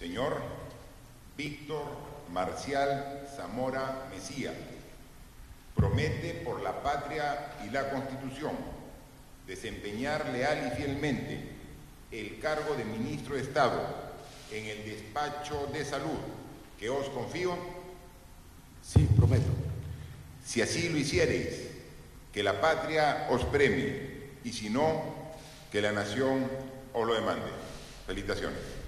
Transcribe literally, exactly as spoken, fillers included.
Señor Víctor Marcial Zamora Mesía, promete por la patria y la Constitución desempeñar leal y fielmente el cargo de Ministro de Estado en el despacho de salud que os confío. Sí, prometo. Si así lo hiciereis, que la patria os premie, y si no, que la nación os lo demande. Felicitaciones.